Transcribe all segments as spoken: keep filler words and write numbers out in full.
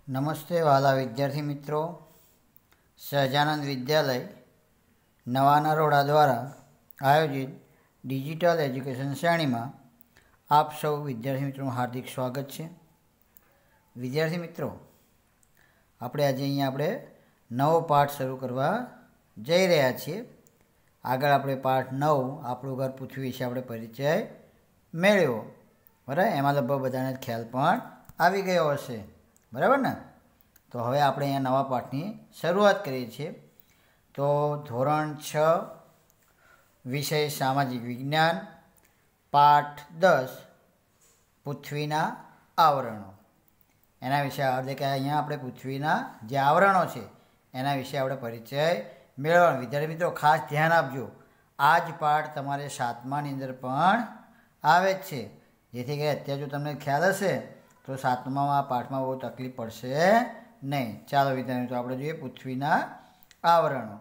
નમસ્તે વાલા વિદ્યાર્થી મિત્રો, સહજાનંદ વિદ્યાલય નવાના રોડા દ્વારા આયોજિત ડિજિટલ એજ્યુકેશન શ્રેણીમાં આપ સૌ વિદ્યાર્થી મિત્રોનું હાર્દિક સ્વાગત છે. વિદ્યાર્થી મિત્રો, આપણે આજે અહીંયા આપણે નવો પાઠ શરૂ કરવા જઈ રહ્યા છીએ. આગળ આપણે પાઠ નવ આપણું ઘર પૃથ્વી વિશે આપણે પરિચય મેળવ્યો, બરાબર. એમાં લગભગ બધાને ખ્યાલ પણ આવી ગયો હશે, બરાબર ને. તો હવે આપણે અહીંયા નવા પાઠની શરૂઆત કરીએ છીએ. તો ધોરણ છ વિષય સામાજિક વિજ્ઞાન, પાઠ દસ પૃથ્વીના આવરણો. એના વિશે એટલે કે અહીંયા આપણે પૃથ્વીના જે આવરણો છે એના વિશે આપણે પરિચય મેળવવાનો. વિદ્યાર્થી મિત્રો ખાસ ધ્યાન આપજો, આ જ પાઠ તમારે સાતમાની અંદર પણ આવે જ છે, જેથી કરી અત્યારે જો તમને ખ્યાલ હશે તો સાતમામાં આ પાઠમાં બહુ તકલીફ પડશે નહીં. ચાલો વિદ્યાર્થી મિત્રો આપણે જોઈએ પૃથ્વીના આવરણો.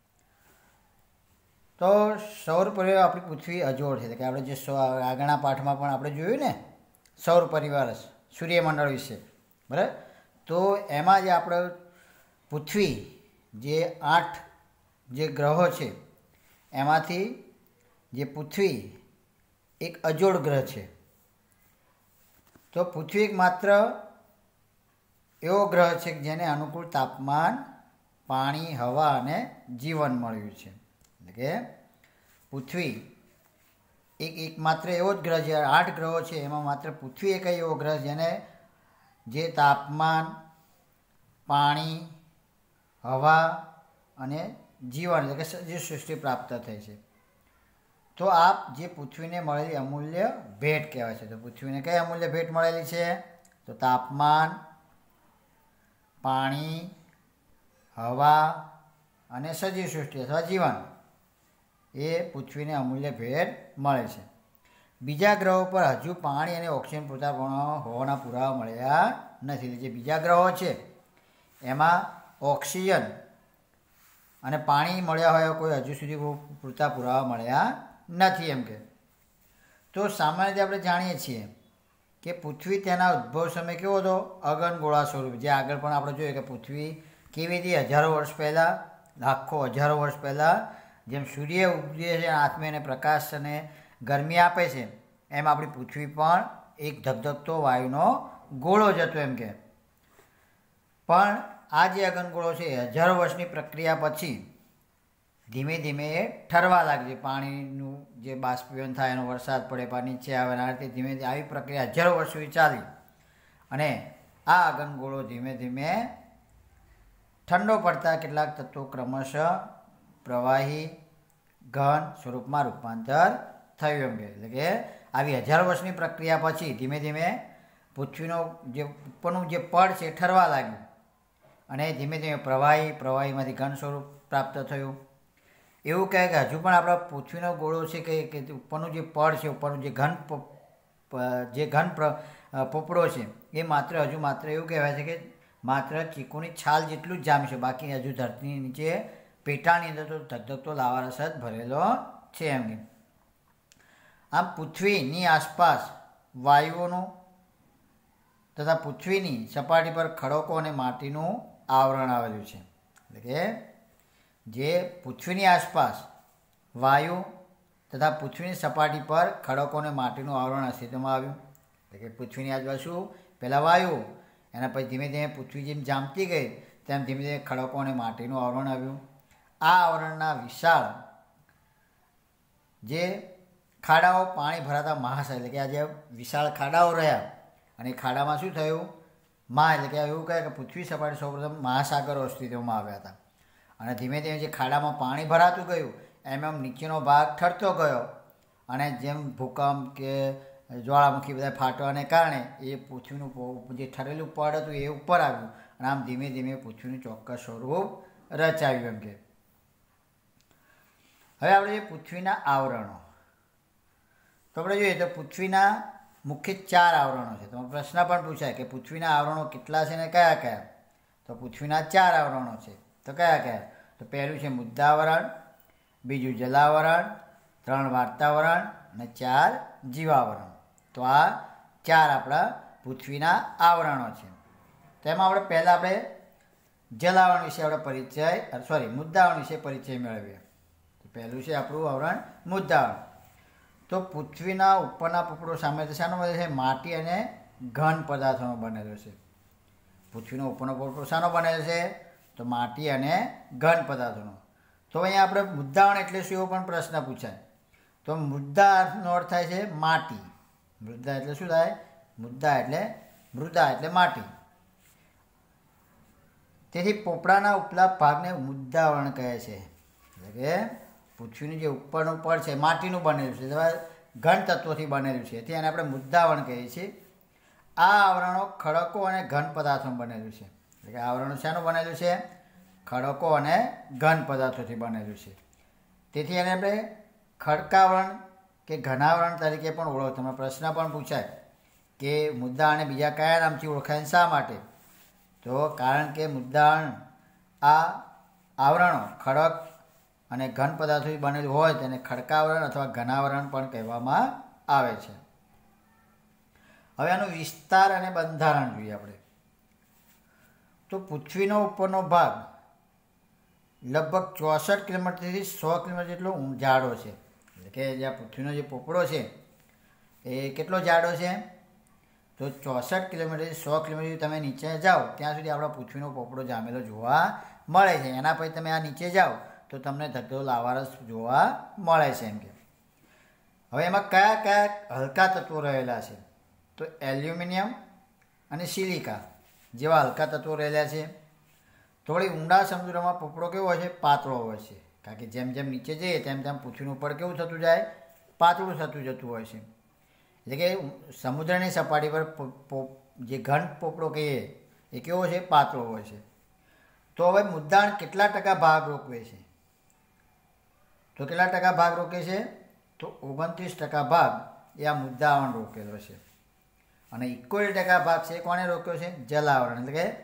તો સૌર પરિવાર આપણી પૃથ્વી અજોડ છે, કે આપણે જે આગળના પાઠમાં પણ આપણે જોયું ને સૌર પરિવાર સૂર્યમંડળ વિશે, બરાબર. તો એમાં જે આપણે પૃથ્વી જે આઠ જે ગ્રહો છે એમાંથી જે પૃથ્વી એક અજોડ ગ્રહ છે. તો પૃથ્વી એક માત્ર એવો ગ્રહ છે કે જેને અનુકૂળ તાપમાન, પાણી, હવા અને જીવન મળ્યું છે. એટલે કે પૃથ્વી એક એકમાત્ર એવો જ ગ્રહ છે. આઠ ગ્રહો છે એમાં માત્ર પૃથ્વી એક એવો ગ્રહ જેને જે તાપમાન, પાણી, હવા અને જીવન એટલે કે સજીવ સૃષ્ટિ પ્રાપ્ત થઈ છે. તો આ જે પૃથ્વીને મળેલી અમૂલ્ય ભેટ કહેવાય છે. તો પૃથ્વીને કઈ અમૂલ્ય ભેટ મળેલી છે? તો તાપમાન, પાણી, હવા અને સજીવ સૃષ્ટિ અથવા જીવન, એ પૃથ્વીને અમૂલ્ય ભેટ મળે છે. બીજા ગ્રહો પર હજુ પાણી અને ઓક્સિજન પૂરતા હોવાના પુરાવા મળ્યા નથી. જે બીજા ગ્રહો છે એમાં ઓક્સિજન અને પાણી મળ્યા હોય કોઈ હજુ સુધી પૂરતા પુરાવા મળ્યા નથી એમ કે. તો સામાન્ય રીતે આપણે જાણીએ છીએ કે પૃથ્વી તેના ઉદ્ભવ સમય કેવો હતો? અગનગોળા સ્વરૂપ. જે આગળ પણ આપણે જોઈએ કે પૃથ્વી કેવી હતી હજારો વર્ષ પહેલાં, લાખો હજારો વર્ષ પહેલાં જેમ સૂર્ય ઉગે છે, આત્મે અને પ્રકાશ અને ગરમી આપે છે, એમ આપણી પૃથ્વી પણ એક ધગધગતો વાયુનો ગોળો જ હતો એમ કે. પણ આ જે અગનગોળો છે હજારો વર્ષની પ્રક્રિયા પછી ધીમે ધીમે એ ઠરવા લાગે. પાણીનું જે બાષ્પીભવન થાય, એનો વરસાદ પડે, પાણી નીચે આવે, આ રીતે ધીમે ધીમે આવી પ્રક્રિયા હજારો વર્ષ સુધી ચાલી અને આ અગનગોળો ધીમે ધીમે ઠંડો પડતા કેટલાક તત્વો ક્રમશઃ પ્રવાહી, ઘન સ્વરૂપમાં રૂપાંતર થયું એમ કે. એટલે કે આવી હજારો વર્ષની પ્રક્રિયા પછી ધીમે ધીમે પૃથ્વીનો જે ઉપરનું જે પડ છે એ ઠરવા લાગ્યું અને ધીમે ધીમે પ્રવાહી, પ્રવાહીમાંથી ઘન સ્વરૂપ પ્રાપ્ત થયું. એવું કહે કે હજુ પણ આપણા પૃથ્વીનો ગોળો છે કે ઉપરનું જે પડ છે, ઉપરનું જે ઘન જે ઘન પોપડો છે એ માત્ર હજુ માત્ર એવું કહેવાય છે કે માત્ર ચીકુની છાલ જેટલું જ જામ્યું છે, બાકી હજુ ધરતીની નીચે પેટાળની અંદર તો ધગધગતો લાવારસ જ ભરેલો છે એમ કે. આમ પૃથ્વીની આસપાસ વાયુઓનું તથા પૃથ્વીની સપાટી પર ખડકો અને માટીનું આવરણ આવેલું છે. એટલે કે જે પૃથ્વીની આસપાસ વાયુ તથા પૃથ્વીની સપાટી પર ખડકો અને માટીનું આવરણ અસ્તિત્વમાં આવ્યું. એટલે કે પૃથ્વીની આજુબાજુ શું? પહેલાં વાયુ, એના પછી ધીમે ધીમે પૃથ્વી જેમ જામતી ગઈ તેમ ધીમે ધીમે ખડકો અને માટીનું આવરણ આવ્યું. આ આવરણના વિશાળ જે ખાડાઓ પાણી ભરાતા મહાસાગર, એટલે કે આ જે વિશાળ ખાડાઓ રહ્યા અને ખાડામાં શું થયું? મહા એટલે કે એવું કહે કે પૃથ્વી સપાટી સૌપ્રથમ મહાસાગરો અસ્તિત્વમાં આવ્યા હતા અને ધીમે ધીમે જે ખાડામાં પાણી ભરાતું ગયું એમ એમ નીચેનો ભાગ ઠરતો ગયો અને જેમ ભૂકંપ કે જ્વાળામુખી બધા ફાટવાને કારણે એ પૃથ્વીનું જે ઠરેલું પડ હતું એ ઉપર આવ્યું અને આમ ધીમે ધીમે પૃથ્વીનું ચોક્કસ સ્વરૂપ રચાયું એમ કે. હવે આપણે જોઈએ પૃથ્વીના આવરણો. તો આપણે જોઈએ તો પૃથ્વીના મુખ્ય ચાર આવરણો છે. તો પ્રશ્ન પણ પૂછાય કે પૃથ્વીના આવરણો કેટલા છે ને કયા કયા? તો પૃથ્વીના ચાર આવરણો છે. તો કયા કયા? તો પહેલું છે મુદ્દાવરણ, બીજું જલાવરણ, ત્રણ વાતાવરણ અને ચાર જીવાવરણ. તો આ ચાર આપણા પૃથ્વીના આવરણો છે. તેમાં આપણે પહેલાં આપણે જલાવરણ વિશે આપણે પરિચય સોરી મુદ્દાવરણ વિશે પરિચય મેળવીએ. પહેલું છે આપણું આવરણ મુદ્દાવરણ. તો પૃથ્વીના ઉપરના પોપડો સામે શાનો બને છે? માટી અને ઘન પદાર્થોનો બનેલો છે. પૃથ્વીનો ઉપરનો પોપડો શાનો બનેલો છે? તો માટી અને ઘન પદાર્થોનો. તો અહીંયા આપણે મુદ્દાવરણ એટલે શું એવો પણ પ્રશ્ન પૂછાય. તો મુદ્દાનો અર્થ થાય છે માટી. મૃદા એટલે શું થાય? મુદ્દા એટલે મૃદા એટલે માટી. તેથી પોપડાના ઉપલા ભાગને મુદ્દાવરણ કહે છે. એટલે કે પૃથ્વીનું જે ઉપરનું પડ છે માટીનું બનેલું છે, ઘન તત્વોથી બનેલું છે, તેથી એને આપણે મુદ્દાવરણ કહીએ છીએ. આ આવરણો ખડકો અને ઘન પદાર્થોનું બનેલું છે. એટલે કે આવરણો શાનું બનેલું છે? ખડકો અને ઘન પદાર્થોથી બનેલું છે. તેથી એને આપણે ખડકાવરણ કે ઘનાવરણ તરીકે પણ ઓળખ. તમે પ્રશ્ન પણ પૂછાય કે મુદ્દા અને બીજા કયા નામથી ઓળખાય, શા માટે? તો કારણ કે મુદ્દાવરણ આ આવરણો ખડક અને ઘન પદાર્થોથી બનેલું હોય તેને ખડકાવરણ અથવા ઘનાવરણ પણ કહેવામાં આવે છે. હવે આનો વિસ્તાર અને બંધારણ જોઈએ આપણે. તો પૃથ્વીનો ઉપરનો ભાગ લગભગ ચોસઠ કિલોમીટરથી સો કિલોમીટર જેટલો જાડો છે. એટલે કે જ્યાં પૃથ્વીનો જે પોપડો છે એ કેટલો જાડો છે? તો ચોસઠ કિલોમીટરથી સો કિલોમીટર તમે નીચે જાઓ ત્યાં સુધી આપણા પૃથ્વીનો પોપડો જામેલો જોવા મળે છે. એના પછી તમે આ નીચે જાઓ તો તમને ધગધો લાવારસ જોવા મળે છે. એમ કે હવે એમાં કયા કયા હલકા તત્વો રહેલા છે? તો એલ્યુમિનિયમ અને સિલિકા જેવા હલકા તત્વો રહેલા છે. થોડી ઊંડા સમુદ્રમાં પોપડો કેવો હોય છે? પાતળો હોય છે. કારણ કે જેમ જેમ નીચે જઈએ તેમ તેમ પૃથ્વીનું ઉપર કેવું થતું જાય? પાતળું થતું જતું હોય છે. એટલે કે સમુદ્રની સપાટી પર જે ઘન પોપડો કહીએ એ કેવો છે? પાતળો હોય છે. તો હવે મુદ્દાવરણ કેટલા ટકા ભાગ રોકવે છે? તો કેટલા ટકા ભાગ રોકે છે? તો ઓગણત્રીસ ટકા ભાગ એ આ મુદ્દાવરણ રોકેલો છે. અને એકોતેર ટકા ભાગ છે કોને રોક્યો છે? જલાવરણ એટલે કે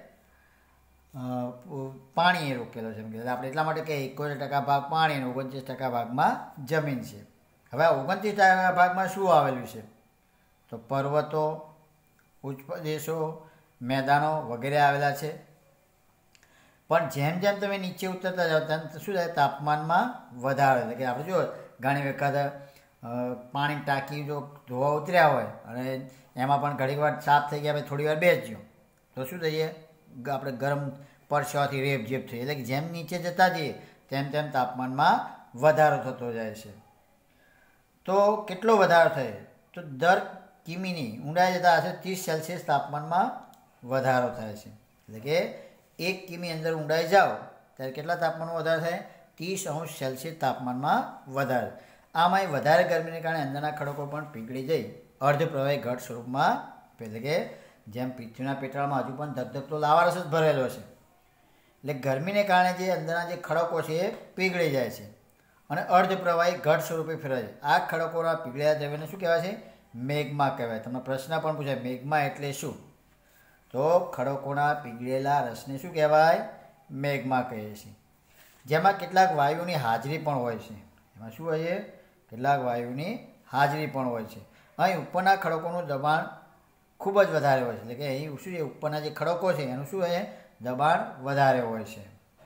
પાણીએ રોકેલો છે. આપણે એટલા માટે કે એકોતેર ટકા ભાગ પાણી અને ઓગણત્રીસ ટકા ભાગમાં જમીન છે. હવે આ ઓગણત્રીસ ટકા ભાગમાં શું આવેલું છે? તો પર્વતો, ઉચ્ચ પ્રદેશો, મેદાનો વગેરે આવેલા છે. પણ જેમ જેમ તમે નીચે ઉતરતા જાઓ તેમ શું થાય? તાપમાનમાં વધારો. એટલે કે આપણે જો ઘણી વખત પાણી ટાંકી જો ધોવા ઉતર્યા હોય અને એમાં પણ ઘણી વાર સાફ થઈ ગયા, થોડી વાર બેસજો તો શું થઈએ? આપણે ગરમ પરસેવાથી રેપઝેપ થઈએ. એટલે કે જેમ નીચે જતા જઈએ તેમ તેમ તાપમાનમાં વધારો થતો જાય છે. તો કેટલો વધારો થાય? તો દર કિમીની ઊંડાઈ જતા હશે ત્રીસ સેલ્સિયસ તાપમાનમાં વધારો થાય છે. એટલે કે એક કિમી અંદર ઊંડાઈ જાઓ ત્યારે કેટલા તાપમાનમાં વધારો થાય? ત્રીસ અંશ સેલ્સિયસ તાપમાનમાં વધારે. આમાં વધારે ગરમીને કારણે અંદરના ખડકો પણ પીગળી જઈ અર્ધપ્રવાહી ઘટ સ્વરૂપમાં, એટલે કે જેમ પૃથ્વીના પેટાળમાં હજુ પણ ધગધગતો લાવારસ જ ભરેલો છે. એટલે ગરમીને કારણે જે અંદરના જે ખડકો છે એ પીગળી જાય છે અને અર્ધપ્રવાહી ઘટ સ્વરૂપે ફેરવાય છે. આ ખડકોના પીગળેલા દ્રવ્યને શું કહેવાય છે? મેગ્મા કહેવાય. તમને પ્રશ્ન પણ પૂછાય મેગ્મા એટલે શું? તો ખડકોના પીગળેલા રસને શું કહેવાય? મેગ્મા કહીએ છીએ. જેમાં કેટલાક વાયુની હાજરી પણ હોય છે. એમાં શું હોય છે? કેટલાક વાયુની હાજરી પણ હોય છે. અહીં ઉપરના ખડકોનું દબાણ ખૂબ જ વધારે હોય છે. એટલે કે અહીં શું છે? ઉપરના જે ખડકો છે એનું શું હોય? દબાણ વધારે હોય છે.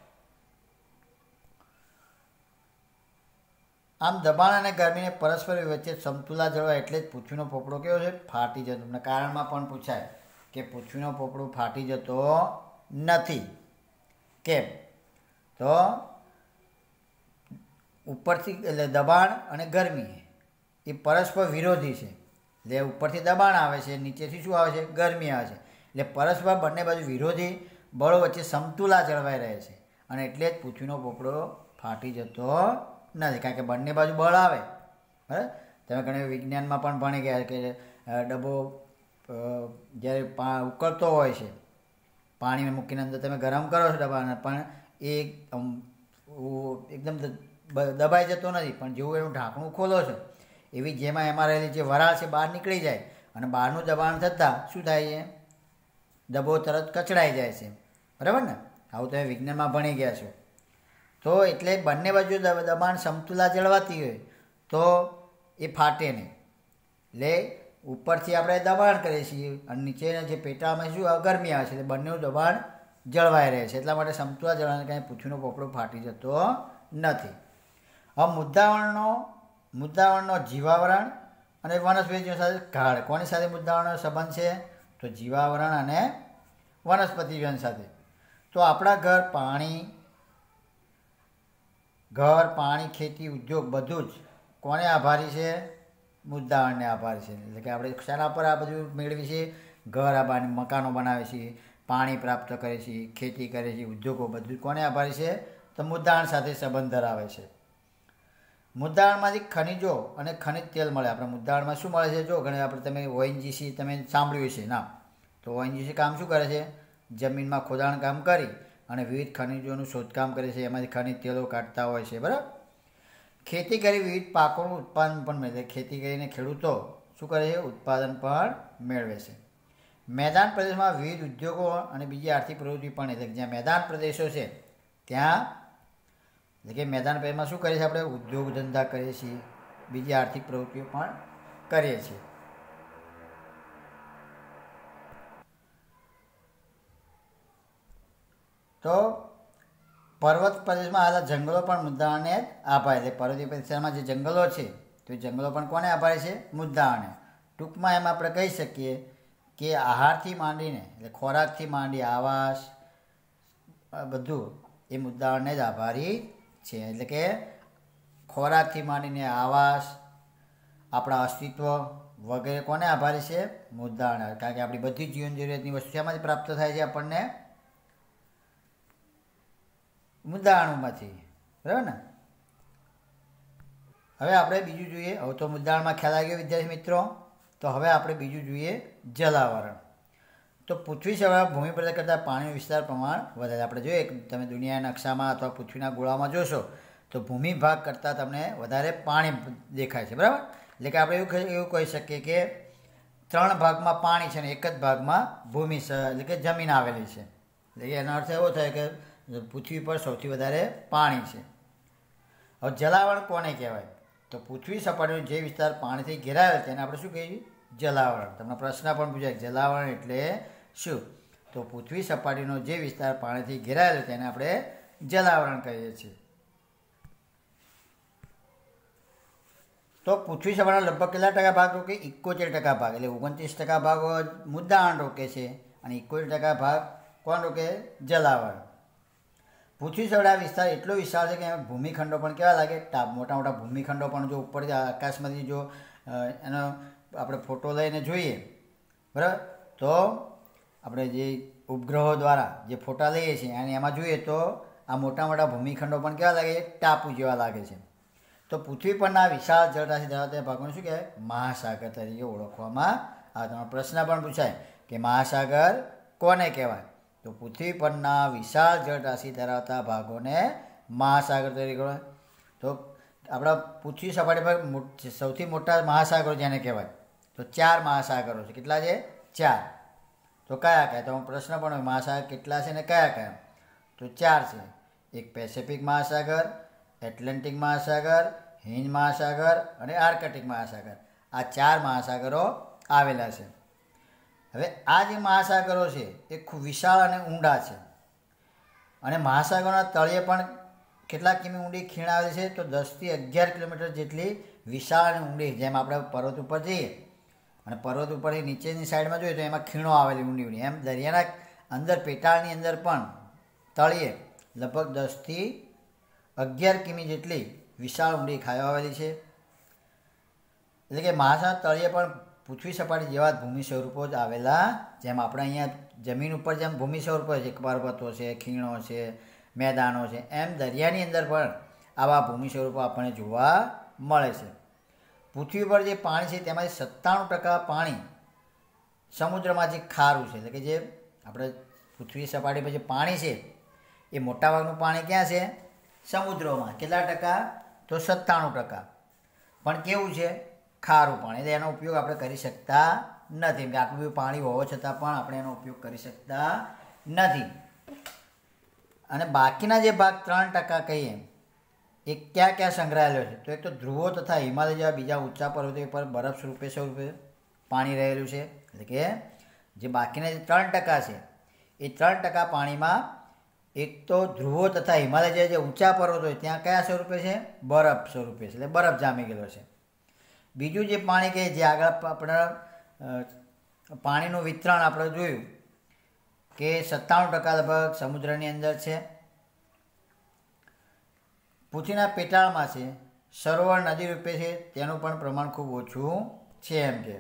આમ દબાણ અને ગરમીને પરસ્પર વચ્ચે સમતુલા જળવાય એટલે જ પૃથ્વીનો પોપડો કેવો છે? ફાટી જતો. તમને કારણમાં પણ પૂછાય કે પૃથ્વીનો પોપડો ફાટી જતો નથી. કેમ? તો ઉપરથી એટલે દબાણ અને ગરમી એ પરસ્પર વિરોધી છે. એટલે ઉપરથી દબાણ આવે છે, નીચેથી શું આવે છે? ગરમી આવે છે. એટલે પરસ્પર બંને બાજુ વિરોધી બળો વચ્ચે સમતુલા જળવાઈ રહે છે અને એટલે જ પૃથ્વીનો પોપડો ફાટી જતો નથી. કારણ કે બંને બાજુ બળ આવે. બરાબર? તમે ઘણી વિજ્ઞાનમાં પણ ભણી ગયા કે ડબ્બો જ્યારે પા ઉકળતો હોય છે, પાણીમાં મૂકીને અંદર તમે ગરમ કરો છો ડબ્બાને, પણ એ એકદમ દબાઈ જતો નથી. પણ જેવું એનું ઢાંકણું ખોલો છો એવી જેમાં એમાં રહેલી જે વરાળ છે બહાર નીકળી જાય અને બહારનું દબાણ થતાં શું થાય છે? ડબ્બો તરત કચડાઈ જાય છે. બરાબર ને? આવું તમે વિજ્ઞાનમાં ભણી ગયા છો. તો એટલે બંને બાજુ દબાણ સમતુલા જળવાતી હોય તો એ ફાટે નહીં. એટલે ઉપરથી આપણે દબાણ કરીએ છીએ અને નીચેના જે પેટાળમાં શું ગરમી આવે છે એટલે બંનેનું દબાણ જળવાઈ રહે છે. એટલા માટે સમતોલા જળવાને કાંઈ પૃથ્વીનો પોપડો ફાટી જતો નથી. હવે મુદ્દાવરણનો મુદ્દાવરણનો જીવાવરણ અને વનસ્પતિ જીવન સાથે ગાઢ કોની સાથે મુદ્દાવરણનો સંબંધ છે? તો જીવાવરણ અને વનસ્પતિ જીવન સાથે. તો આપણા ઘર પાણી ઘર પાણી ખેતી ઉદ્યોગ બધું જ કોને આભારી છે? મુદ્દાવરણને આભારી છે. એટલે કે આપણે શાના પર આ બધું મેળવીએ છીએ? ઘર આભારી મકાનો બનાવે છીએ, પાણી પ્રાપ્ત કરે છે, ખેતી કરે છે, ઉદ્યોગો બધું કોને આભારી છે? તો મુદ્દાવરણ સાથે સંબંધ ધરાવે છે. મુદ્દાવરણમાંથી ખનિજો અને ખનિજ તેલ મળે. આપણે મુદ્દાવરણમાં શું મળે છે? જો ઘણી આપણે તમે ઓએનજીસી તમે સાંભળ્યું છે ના? તો ઓએનજીસી કામ શું કરે છે? જમીનમાં ખોદાણ કામ કરી અને વિવિધ ખનિજોનું શોધકામ કરે છે, એમાંથી ખનિજ તેલો કાઢતા હોય છે. બરાબર. ખેતી કરી વિવિધ પાકોનું ઉત્પાદન પણ મેળવે. ખેતી કરીને ખેડૂતો શું કરે છે? ઉત્પાદન પણ મેળવે છે. મેદાન પ્રદેશમાં વિવિધ ઉદ્યોગો અને બીજી આર્થિક પ્રવૃત્તિ પણ, એટલે જ્યાં મેદાન પ્રદેશો છે ત્યાં એટલે કે મેદાન પ્રદેશમાં શું કરીએ છીએ? આપણે ઉદ્યોગ ધંધા કરીએ છીએ, બીજી આર્થિક પ્રવૃત્તિઓ પણ કરીએ છીએ. તો પર્વત પ્રદેશમાં આવેલા જંગલો પણ મુદ્દાવરણને આભારી. એટલે પર્વતીય પ્રદેશમાં જે જંગલો છે તો એ જંગલો પણ કોને આભારી છે? મુદ્દાવરણને. ટૂંકમાં એમ આપણે કહી શકીએ કે આહારથી માંડીને એટલે ખોરાકથી માંડી આવાસ બધું એ મુદ્દાવરણને જ આભારી છે. એટલે કે ખોરાકથી માંડીને આવાસ, આપણા અસ્તિત્વ વગેરે કોને આભારી છે? મુદ્દાવરણ. કારણ કે આપણી બધી જીવન જરૂરિયાતની વસ્તુ એમાંથી પ્રાપ્ત થાય છે આપણને? મુદ્દાવરણમાંથી. બરાબર ને? હવે આપણે બીજું જોઈએ. હવે તો મુદ્દાવરણમાં ખ્યાલ આવી ગયો વિદ્યાર્થી મિત્રો. તો હવે આપણે બીજું જોઈએ જલાવરણ. તો પૃથ્વી સળવળ ભૂમિ પ્રદેશ કરતાં પાણીનો વિસ્તાર પ્રમાણ વધારે. આપણે જોઈએ તમે દુનિયાના નકશામાં અથવા પૃથ્વીના ગોળામાં જોશો તો ભૂમિ ભાગ કરતાં તમને વધારે પાણી દેખાય છે. બરાબર. એટલે કે આપણે એવું એવું કહી શકીએ કે ત્રણ ભાગમાં પાણી છે અને એક જ ભાગમાં ભૂમિ એટલે કે જમીન આવેલી છે. એટલે કે એનો અર્થ એવો થાય કે પૃથ્વી પર સૌથી વધારે પાણી છે. હવે જલાવરણ કોને કહેવાય? તો પૃથ્વી સપાટીનો જે વિસ્તાર પાણીથી ઘેરાયેલો તેને આપણે શું કહીએ? જલાવરણ. તમને પ્રશ્ન પણ પૂછાય જલાવરણ એટલે શું? તો પૃથ્વી સપાટીનો જે વિસ્તાર પાણીથી ઘેરાયેલો તેને આપણે જલાવરણ કહીએ છીએ. તો પૃથ્વી સપાટીના લગભગ કેટલા ટકા ભાગ રોકે? એકોતેર ટકા ભાગ. એટલે ઓગણત્રીસ ટકા ભાગ મુદ્દાવરણ રોકે છે અને એકોતેર ટકા ભાગ કોણ રોકે? જલાવરણ. પૃથ્વી સળવળ વિસ્તાર એટલો વિશાળ છે કે ભૂમિખંડો પણ કેવા લાગે? ટાપ મોટા મોટા ભૂમિખંડો પણ જો ઉપર આકાશમાંથી જો એનો આપણે ફોટો લઈને જોઈએ બરાબર, તો આપણે જે ઉપગ્રહો દ્વારા જે ફોટા લઈએ છીએ અને એમાં જોઈએ તો આ મોટા મોટા ભૂમિખંડો પણ કેવા લાગે? ટાપુ જેવા લાગે છે. તો પૃથ્વી પરના વિશાળ જળરાશિ ધરાવતા ભાગોને શું કહેવાય? મહાસાગર તરીકે ઓળખવામાં આવે. તમારો પ્રશ્ન પણ પૂછાય કે મહાસાગર કોને કહેવાય? તો પૃથ્વી પરના વિશાળ જળરાશિ ધરાવતા ભાગોને મહાસાગર તરીકે. તો આપણા પૃથ્વી સપાટી પર સૌથી મોટા મહાસાગરો જેને કહેવાય તો ચાર મહાસાગરો છે. કેટલા છે? ચાર. તો કયા કયા? તો પ્રશ્ન પણ હોય મહાસાગર કેટલા છે ને કયા કયા? તો ચાર છે. એક પેસિફિક મહાસાગર, એટલાન્ટિક મહાસાગર, હિંદ મહાસાગર અને આર્કટિક મહાસાગર. આ ચાર મહાસાગરો આવેલા છે. હવે આ જે મહાસાગરો છે એ ખૂબ વિશાળ અને ઊંડા છે અને મહાસાગરોના તળિયે પણ કેટલા કિમી ઊંડી ખીણ આવેલી છે? તો દસથી અગિયાર કિલોમીટર જેટલી વિશાળ અને ઊંડી. જેમ આપણે પર્વત ઉપર જઈએ અને પર્વત ઉપરથી નીચેની સાઈડમાં જોઈએ તો એમાં ખીણો આવેલી ઊંડી ઊંડી, એમ દરિયાના અંદર પેટાળની અંદર પણ તળિયે લગભગ દસથી અગિયાર કિમી જેટલી વિશાળ ઊંડી ખાઈઓ આવેલી છે. એટલે કે મહાસાગર તળિયે પણ પૃથ્વી સપાટી જેવા ભૂમિ સ્વરૂપો જ આવેલા. જેમ આપણે અહીંયા જમીન ઉપર જેમ ભૂમિ સ્વરૂપો છે, પર્વતો છે, ખીણો છે, મેદાનો છે, એમ દરિયાની અંદર પણ આવા ભૂમિ સ્વરૂપો આપણને જોવા મળે છે. પૃથ્વી પર જે પાણી છે તેમાંથી સત્તાણું ટકા પાણી સમુદ્રમાંથી ખારું છે. એટલે કે જે આપણે પૃથ્વી સપાટી પર જે પાણી છે એ મોટાભાગનું પાણી ક્યાં છે? સમુદ્રોમાં. કેટલા ટકા? તો સત્તાણું ટકા. પણ કેવું છે? ખારું પાણી. એટલે એનો ઉપયોગ આપણે કરી શકતા નથી. કે આટલું બધું પાણી હોવા છતાં પણ આપણે એનો ઉપયોગ કરી શકતા નથી. અને બાકીના જે ભાગ ત્રણ ટકા કહીએ એ ક્યાં ક્યાં સંગ્રહાયેલો છે? તો એક તો ધ્રુવો તથા હિમાલય જેવા બીજા ઊંચા પર્વતો પર બરફ સ્વરૂપે સ્વરૂપે પાણી રહેલું છે. એટલે કે જે બાકીના જે ત્રણ ટકા છે એ ત્રણ ટકા પાણીમાં એક તો ધ્રુવો તથા હિમાલય જે ઊંચા પર્વતો હોય ત્યાં કયા સ્વરૂપે છે? બરફ સ્વરૂપે છે, એટલે બરફ જામી ગયેલો છે. બીજું જે પાણી કે જે આગળ આપણે પાણીનું વિતરણ આપણે જોયું કે સત્તાણું ટકા લગભગ સમુદ્રની અંદર છે, પૃથ્વીના પેટાળમાં છે, સરોવર નદી રૂપે છે, તેનું પણ પ્રમાણ ખૂબ ઓછું છે એમ કે.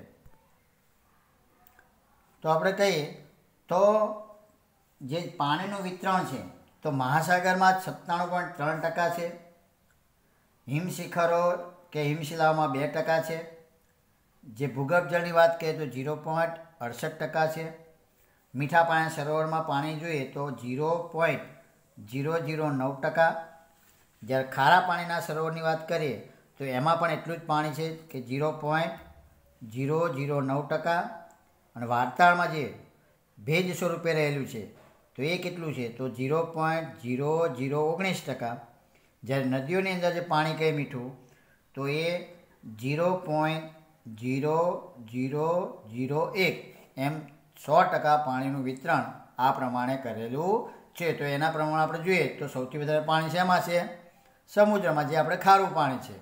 તો આપણે કહીએ તો જે પાણીનું વિતરણ છે તો મહાસાગરમાં સત્તાણું પોઈન્ટ ત્રણ ટકા છે, હિમશિખરો કે હિમશિલાઓમાં બે ટકા છે, જે ભૂગર્ભ જળની વાત કરીએ તો ઝીરો પોઈન્ટ અડસઠ ટકા છે, મીઠા પાણી સરોવરમાં પાણી જોઈએ તો ઝીરો પોઈન્ટ ઝીરો ઝીરો નવ ટકા, જ્યારે ખારા પાણીના સરોવરની વાત કરીએ તો એમાં પણ એટલું જ પાણી છે કે ઝીરો પોઈન્ટ ઝીરો ઝીરો નવ ટકા, અને વાર્તાળમાં જે ભેજ સ્વરૂપે રહેલું છે તો એ કેટલું છે તો ઝીરો પોઈન્ટ ઝીરો ઝીરો ઓગણીસ ટકા, જ્યારે નદીઓની અંદર જે પાણી કહે મીઠું તો એ zero point zero zero zero એક એમ સો ટકા પાણીનું વિતરણ આ પ્રમાણે કરેલું છે. તો એના પ્રમાણે આપણે જોઈએ તો સૌથી વધારે પાણી શેમાં છે? સમુદ્રમાં, જે આપણે ખારું પાણી છે.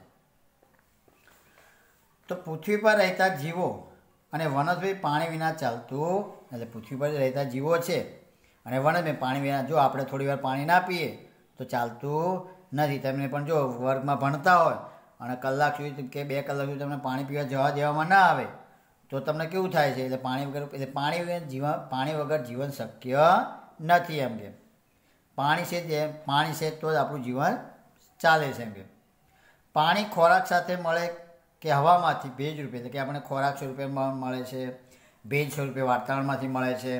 તો પૃથ્વી પર રહેતા જીવો અને વનસ્પતિ પાણી વિના ચાલતું, એટલે પૃથ્વી પર રહેતા જીવો છે અને વનસ્પતિ પાણી વિના જો આપણે થોડી વાર પાણી ના પીએ તો ચાલતું નથી. તમને પણ જો વર્ગમાં ભણતા હોય અને કલાક સુધી કે બે કલાક સુધી તમને પાણી પીવા જવા દેવામાં ના આવે તો તમને કેવું થાય છે? એટલે પાણી વગર એટલે પાણી વગર જીવન પાણી વગર જીવન શક્ય નથી એમ કે. પાણી છે તે પાણી છે તો જ આપણું જીવન ચાલે છે એમ કે. પાણી ખોરાક સાથે મળે કે હવામાંથી ભેજ રૂપે, એટલે કે આપણે ખોરાક સ્વરૂપે મળે છે, ભેજ સ્વરૂપે વાતાવરણમાંથી મળે છે.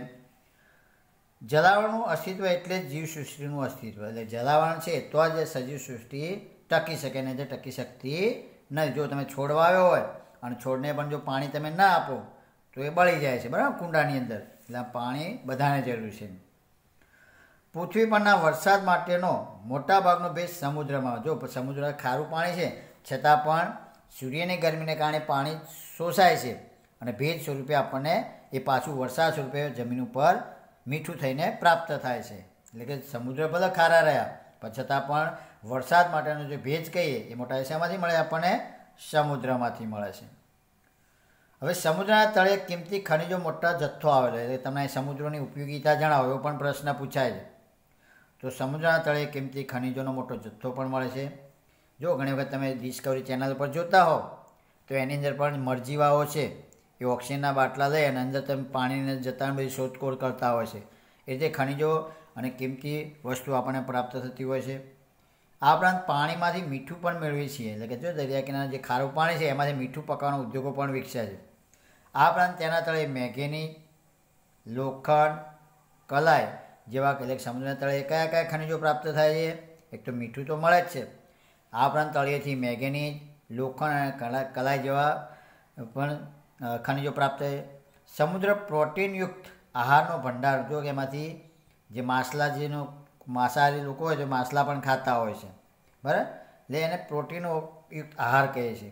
જલાવરણનું અસ્તિત્વ એટલે જ જીવસૃષ્ટિનું અસ્તિત્વ, એટલે જલાવરણ છે તો જ સજીવ સૃષ્ટિ ટકી શકે, ને જે ટકી શકતી નથી. જો તમે છોડ વાવ્યો હોય અને છોડને પણ જો પાણી તમે ના આપો તો એ બળી જાય છે, બરાબર, કુંડાની અંદર. એટલે પાણી બધાને જરૂર છે. પૃથ્વી પરના વરસાદ માટેનો મોટાભાગનો ભેજ સમુદ્રમાં, જો સમુદ્ર ખારું પાણી છે છતાં પણ સૂર્યની ગરમીને કારણે પાણી શોષાય છે અને ભેજ સ્વરૂપે આપણને એ પાછું વરસાદ સ્વરૂપે જમીન ઉપર મીઠું થઈને પ્રાપ્ત થાય છે. એટલે કે સમુદ્ર ભલે ખારા રહ્યા પણ છતાં પણ વરસાદ માટેનો જે ભેજ કહીએ એ મોટા શેમાંથી મળે? આપણને સમુદ્રમાંથી મળે છે. હવે સમુદ્રના તળે કિંમતી ખનિજો મોટા જથ્થો આવેલો, એટલે તમને સમુદ્રોની ઉપયોગિતા જણાવો એવો પણ પ્રશ્ન પૂછાય છે. તો સમુદ્રના તળે કિંમતી ખનિજોનો મોટો જથ્થો પણ મળે છે. જો ઘણી વખત તમે ડિસ્કવરી ચેનલ પર જોતા હો તો એની અંદર પણ મરજીવાઓ છે એ ઓક્સિજનના બાટલા લઈ અને અંદર તમે પાણીને જતાં બધી શોધખોળ કરતા હોય છે. એ રીતે ખનિજો અને કિંમતી વસ્તુ આપણને પ્રાપ્ત થતી હોય છે. આ ઉપરાંત પાણીમાંથી મીઠું પણ મેળવીએ છીએ, એટલે કે જો દરિયા કિનારે જે ખારું પાણી છે એમાંથી મીઠું પકવવાના ઉદ્યોગો પણ વિકસ્યા છે. આ ઉપરાંત તેના તળે મેંગેનીઝ, લોખંડ, કલાઈ જેવા એટલે સમુદ્રના તળે કયા કયા ખનિજો પ્રાપ્ત થાય છે? એક તો મીઠું તો મળે જ છે, આ ઉપરાંત તળિયેથી મેંગેનીઝ, લોખંડ અને કલા કલાઈ જેવા પણ ખનિજો પ્રાપ્ત થાય. સમુદ્ર પ્રોટીનયુક્ત આહારનો ભંડાર, જો કે એમાંથી જે માછલા જેનો માંસાહારી લોકો હોય તો માછલા પણ ખાતા હોય છે, બરાબર, એટલે એને પ્રોટીનયુક્ત આહાર કહે છે.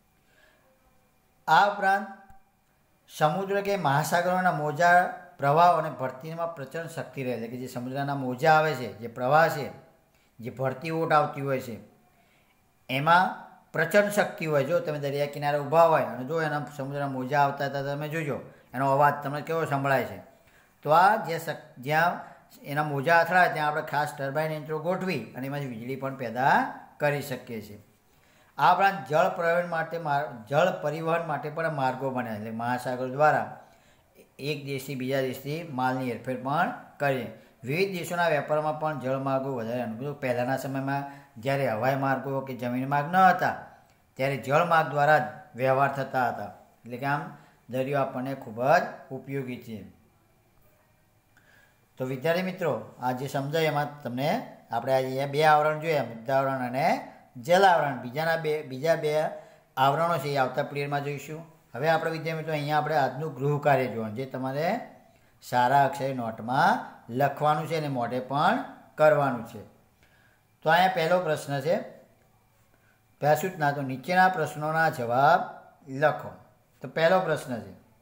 આ ઉપરાંત સમુદ્ર કે મહાસાગરોના મોજા પ્રવાહ અને ભરતીમાં પ્રચંડ શક્તિ રહે, એટલે કે જે સમુદ્રના મોજા આવે છે, જે પ્રવાહ છે, જે ભરતી ઓટ આવતી હોય છે એમાં પ્રચંડ શક્તિ હોય. જો તમે દરિયા કિનારે ઊભા હોય અને જો એના સમુદ્રના મોજા આવતા હતા તમે જોજો એનો અવાજ તમને કેવો સંભળાય છે. તો આ જે જ્યાં એના મોજા અથડાય ત્યાં આપણે ખાસ ટર્બાઇન યંત્રો ગોઠવી અને એમાંથી વીજળી પણ પેદા કરી શકીએ છીએ. આ ઉપરાંત જળ પરિવહન માટે જળ પરિવહન માટે પણ માર્ગો બન્યા, એટલે મહાસાગર દ્વારા એક દેશથી બીજા દેશથી માલની હેરફેર પણ કરીએ. વિવિધ દેશોના વેપારમાં પણ જળમાર્ગો વધારે અનુકૂળ. પહેલાંના સમયમાં જ્યારે હવાઈ માર્ગો કે જમીન માર્ગ ન હતા ત્યારે જળમાર્ગ દ્વારા જ વ્યવહાર થતા હતા. એટલે કે આમ દરિયો આપણને ખૂબ જ ઉપયોગી છે. તો વિદ્યાર્થી મિત્રો, આ જે સમજાય એમાં તમને આપણે આજે બે આવરણ જોયા, મુદ્દાવરણ અને જલાવરણ. બીજાના બે બીજા બે આવરણો છે એ આવતા પીરિયડમાં જોઈશું. હવે આપણે વિદ્યાર્થી મિત્રો અહીંયા આપણે આજનું ગૃહ કાર્ય જોવાનું, જે તમારે સારા અક્ષરે નોટમાં લખવાનું છે અને મોઢે પણ કરવાનું છે. તો અહીંયા પહેલો પ્રશ્ન છે, પહેસૂચના, તો નીચેના પ્રશ્નોના જવાબ લખો. તો પહેલો પ્રશ્ન છે,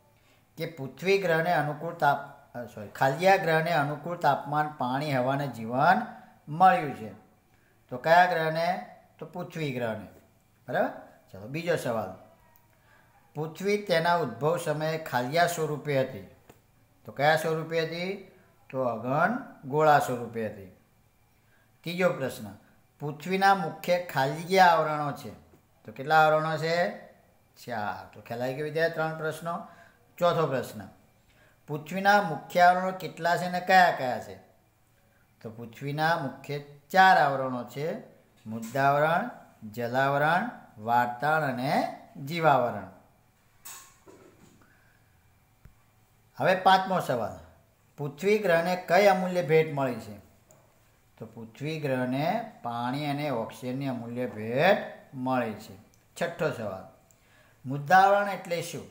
કે પૃથ્વી ગ્રહને અનુકૂળ તાપ સોરી ખાલિયા ગ્રહને અનુકૂળ તાપમાન, પાણી, હવાને જીવન મળ્યું છે. તો કયા ગ્રહને? તો પૃથ્વી ગ્રહને. બરાબર. ચાલો બીજો સવાલ. પૃથ્વી તેના ઉદ્ભવ સમયે ખાલિયા સ્વરૂપે હતી. તો કયા સ્વરૂપે હતી? તો અગન ગોળા સ્વરૂપે હતી. ત્રીજો પ્રશ્ન. પૃથ્વીના મુખ્ય ખાલિયા આવરણો છે. તો કેટલા આવરણો છે? ચાર. તો ખ્યાલ આવી ગયો વિદ્યાર્થી? ત્રણ પ્રશ્નો. ચોથો પ્રશ્ન. પૃથ્વીના મુખ્ય આવરણો કેટલા છે અને કયા કયા છે? તો પૃથ્વીના મુખ્ય ચાર આવરણો છે: મુદ્દાવરણ, જલાવરણ, વાર્તાળ અને જીવાવરણ. હવે પાંચમો સવાલ. પૃથ્વી ગ્રહને કઈ અમૂલ્ય ભેટ મળી છે? તો પૃથ્વી ગ્રહને પાણી અને ઓક્સિજનની અમૂલ્ય ભેટ મળી છે. છઠ્ઠો સવાલ. મુદ્દાવરણ એટલે શું?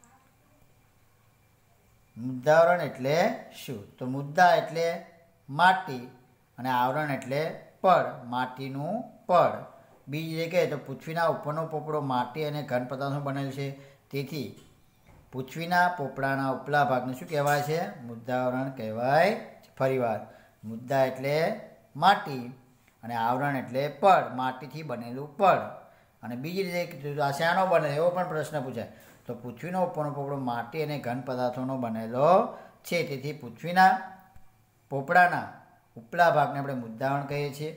મુદ્દાવરણ એટલે શું? તો મુદ્દા એટલે માટી અને આવરણ એટલે પડ, માટીનું પડ. બીજી જગ્યાએ તો પૃથ્વીના ઉપરનો પોપડો માટી અને ઘન પદાર્થનો બનેલ છે. તેથી પૃથ્વીના પોપડાના ઉપલા ભાગને શું કહેવાય છે? મુદ્દાવરણ કહેવાય. ફરીવાર, મુદ્દા એટલે માટી અને આવરણ એટલે પડ, માટીથી બનેલું પડ. અને બીજી રીતે આ શાનો બને એવો પણ પ્રશ્ન પૂછાય. તો પૃથ્વીનો ઉપરનો પોપડો માટી અને ઘન પદાર્થોનો બનેલો છે. તેથી પૃથ્વીના પોપડાના ઉપલા ભાગને આપણે મુદ્દાવરણ કહીએ છીએ.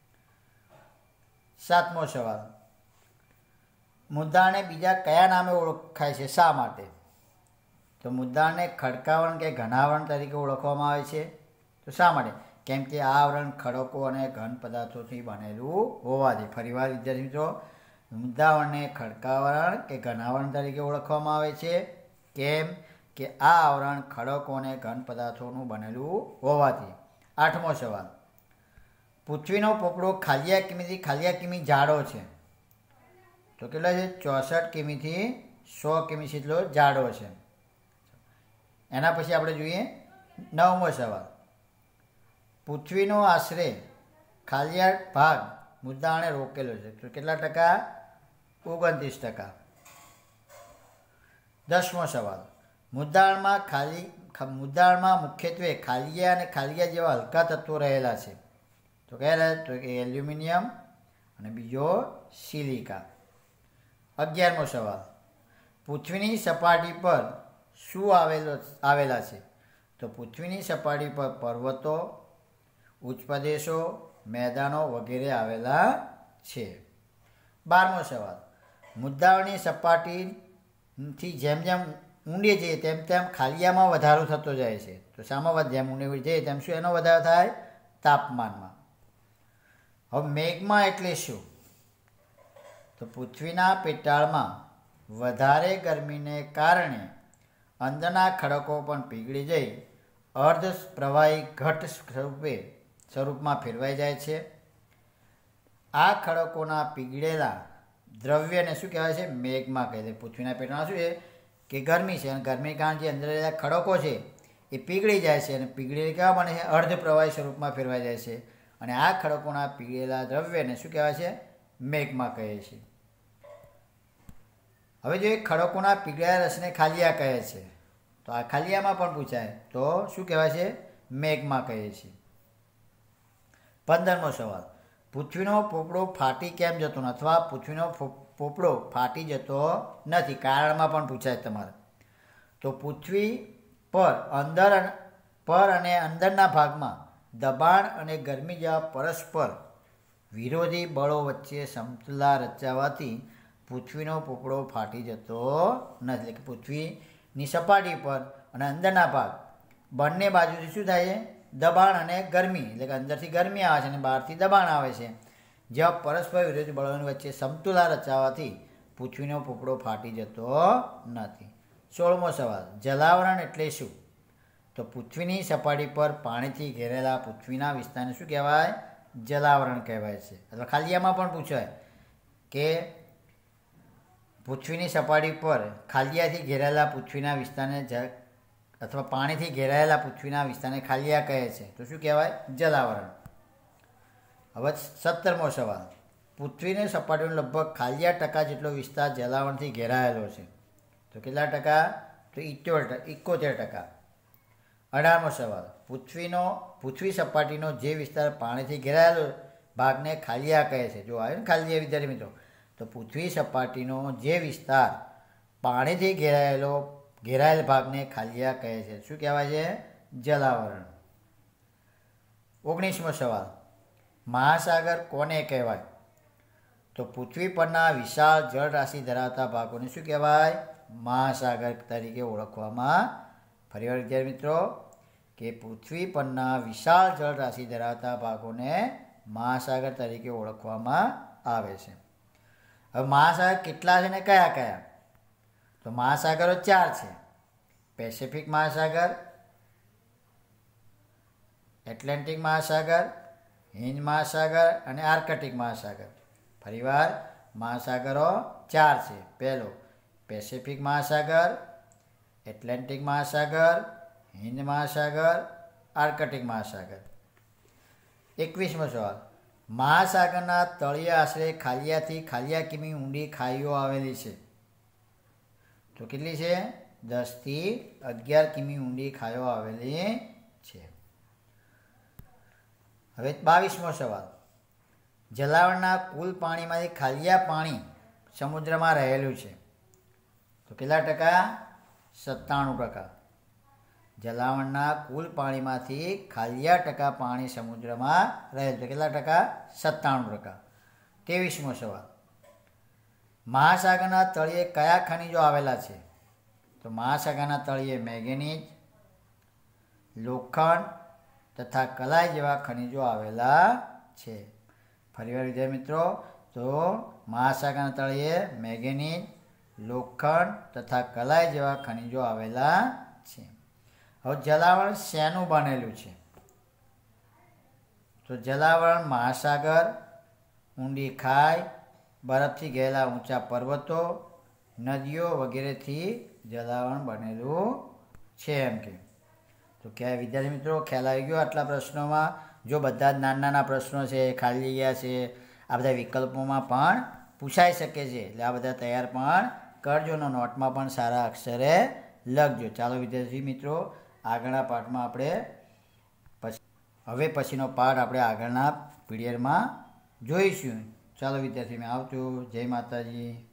સાતમો સવાલ. મુદ્દાને બીજા કયા નામે ઓળખાય છે? શા માટે? તો મુદ્દાને ખડકાવરણ કે ઘનાવરણ તરીકે ઓળખવામાં આવે છે. તો શા માટે? કેમ કે આ આવરણ ખડકો અને ઘન પદાર્થોથી બનેલું હોવાથી. ફરીવાર વિદ્યાર્થી મિત્રો, મુદ્દાવરણને ખડકાવરણ કે ઘનાવરણ તરીકે ઓળખવામાં આવે છે. કેમ કે આ આવરણ ખડકો અને ઘન પદાર્થોનું બનેલું હોવાથી. આઠમો સવાલ. પૃથ્વીનો પોપડો ખાલિયા કિમીથી ખાલિયા કિમી જાડો છે. તો કેટલો છે? ચોસઠ કિમીથી સો કિમી જેટલો જાડો છે. એના પછી આપણે જોઈએ નવમો સવાલ. પૃથ્વીનો આશરે ખાલિયા ભાગ મુદ્દાવરણે રોકેલો છે. તો કેટલા ટકા? ઓગણત્રીસ ટકા. દસમો સવાલ. મુદ્દાવરણમાં ખાલી મુદ્દાવરણમાં મુખ્યત્વે ખાલિયા અને ખાલિયા જેવા હલકા તત્વો રહેલા છે. તો કયા? તો કે એલ્યુમિનિયમ અને બીજો સિલિકા. અગિયારમો સવાલ. પૃથ્વીની સપાટી પર શું આવેલો આવેલા છે? તો પૃથ્વીની સપાટી પર પર્વતો, ઉચ્ચ પ્રદેશો, મેદાનો વગેરે આવેલા છે. બારમો સવાલ. મુદ્દાવરણની સપાટીથી જેમ જેમ ઊંડે જઈએ તેમ તેમ ખાલિયામાં વધારો થતો જાય છે. તો શામાં? જેમ ઊંડે જઈએ તેમ શું એનો વધારો થાય? તાપમાનમાં. હવે મેગ્મા એટલે શું? તો પૃથ્વીના પેટાળમાં વધારે ગરમીને કારણે અંદરના ખડકો પણ પીગળી જઈ અર્ધ પ્રવાહી ઘટ સ્વરૂપે સ્વરૂપમાં ફેરવાઈ જાય છે. આ ખડકોના પીગળેલા દ્રવ્યને શું કહેવાય છે? મેગ્મા કહે છે. પૃથ્વીના પેટાળમાં શું છે કે ગરમી છે અને ગરમી કારણે જે અંદર રહેલા ખડકો છે એ પીગળી જાય છે અને પીગળેલી કેવા બને છે? અર્ધ પ્રવાહી સ્વરૂપમાં ફેરવાઈ જાય છે. અને આ ખડકોના પીગળેલા દ્રવ્યને શું કહેવાય છે? મેગ્મા કહે છે. હવે જો એ ખડકોના પીગળેલા રસને ખાલિયા કહે છે. તો આ ખાલિયામાં પણ પૂછાય તો શું કહેવાય છે? મેગ્મા કહે છે. પંદરમો સવાલ. પૃથ્વીનો પોપડો ફાટી કેમ જતો નથી? અથવા પૃથ્વીનો પોપડો ફાટી જતો નથી, કારણમાં પણ પૂછાય તમારે. તો પૃથ્વી પર અંદર પર અને અંદરના ભાગમાં દબાણ અને ગરમી જેવા પરસ્પર વિરોધી બળો વચ્ચે સમતુલા રચાવાથી પૃથ્વીનો પોપડો ફાટી જતો નથી. એટલે કે પૃથ્વીની સપાટી પર અને અંદરના ભાગ બંને બાજુથી શું થાય છે? દબાણ અને ગરમી. એટલે કે અંદરથી ગરમી આવે છે અને બહારથી દબાણ આવે છે. જેવા પરસ્પર વિરોધી બળોની વચ્ચે સમતુલા રચાવાથી પૃથ્વીનો પોપડો ફાટી જતો નથી. સોળમો સવાલ. જલાવરણ એટલે શું? તો પૃથ્વીની સપાટી પર પાણીથી ઘેરેલા પૃથ્વીના વિસ્તારને શું કહેવાય? જલાવરણ કહેવાય છે. અથવા ખાલિયામાં પણ પૂછાય કે પૃથ્વીની સપાટી પર ખાલિયાથી ઘેરાયેલા પૃથ્વીના વિસ્તારને અથવા પાણીથી ઘેરાયેલા પૃથ્વીના વિસ્તારને ખાલિયા કહે છે. તો શું કહેવાય? જલાવરણ. હવે સત્તરમો સવાલ. પૃથ્વીની સપાટીનો લગભગ ખાલિયા ટકા જેટલો વિસ્તાર જલાવરણથી ઘેરાયેલો છે. તો કેટલા ટકા? તો ઇઠ્યોતેર એકોતેર ટકા. અઢારમો સવાલ, પૃથ્વીનો પૃથ્વી સપાટીનો જે વિસ્તાર પાણીથી ઘેરાયેલો ભાગને ખાલિયા કહે છે. જો આવ્યું ને ખાલિયા વિદ્યાર્થી મિત્રો, તો પૃથ્વી સપાટીનો જે વિસ્તાર પાણીથી ઘેરાયેલો ઘેરાયેલ ભાગને ખાલિયા કહે છે. શું કહેવાય છે? જલાવરણ. ઓગણીસમો સવાલ, મહાસાગર કોને કહેવાય? તો પૃથ્વી પરના વિશાળ જળરાશિ ધરાવતા ભાગોને શું કહેવાય? મહાસાગર તરીકે ઓળખવામાં. ફરીવાર વિદ્યાર્થી મિત્રો, કે પૃથ્વી પરના વિશાળ જળરાશિ ધરાવતા ભાગોને મહાસાગર તરીકે ઓળખવામાં આવે છે. હવે મહાસાગર કેટલા છે ને કયા કયા? તો મહાસાગરો ચાર છે. પેસિફિક મહાસાગર, એટલાન્ટિક મહાસાગર, હિન્દ મહાસાગર અને આર્કટિક મહાસાગર. ફરીવાર મહાસાગરો ચાર છે. પહેલો પેસિફિક મહાસાગર, એટલાન્ટિક મહાસાગર, હિન્દ મહાસાગર, આર્કટિક મહાસાગર. એકવીસમો સવાલ, મહાસાગરના તળિયે આશરે ખાલિયાથી ખાલિયા કિમી ઊંડી ખાઈઓ આવેલી છે. તો કેટલી છે? દસથી અગિયાર કિમી ઊંડી ખાઈઓ આવેલી છે. હવે બાવીસમો સવાલ, જલાવણના કુલ પાણીમાંથી ખાલિયા પાણી સમુદ્રમાં રહેલું છે. તો કેટલા ટકા? સત્તાણું ટકા. જલાવણના કુલ પાણીમાંથી ખાલિયા ટકા પાણી સમુદ્રમાં રહેલું. તો કેટલા ટકા? સત્તાણું ટકા. ત્રેવીસમો સવાલ, મહાસાગરના તળિયે કયા ખનિજો આવેલા છે? તો મહાસાગરના તળિયે મેંગેનીઝ, લોખંડ તથા કલાઈ જેવા ખનિજો આવેલા છે. ફરીવાર વિદ્યાર્થી મિત્રો, તો મહાસાગરના તળિયે મેંગેનીઝ, લોખંડ તથા કલાઈ જેવા ખનિજો આવેલા છે. હવે જલાવરણ શેનું બનેલું છે? તો જલાવરણ મહાસાગર, ઊંડી ખાઈ, બરફથી ઘેરેલા ઊંચા પર્વતો, નદીઓ વગેરેથી જલાવરણ બનેલું છે એમ કે. તો ક્યાં વિદ્યાર્થી મિત્રો ખ્યાલ આવી ગયો આટલા પ્રશ્નોમાં? જો બધા જ નાના નાના પ્રશ્નો છે, ખાલી જગ્યા છે, આ બધા વિકલ્પોમાં પણ પૂછાઈ શકે છે. એટલે આ બધા તૈયાર પણ કરજો ને નોટમાં પણ સારા અક્ષરે લખજો. ચાલો વિદ્યાર્થી મિત્રો, આગળના પાઠમાં આપણે પછી હવે પછીનો પાઠ આપણે આગળના પીરિયડમાં જોઈશું. ચાલો વિદ્યાર્થી મિત્રો, આવજો. જય માતાજી.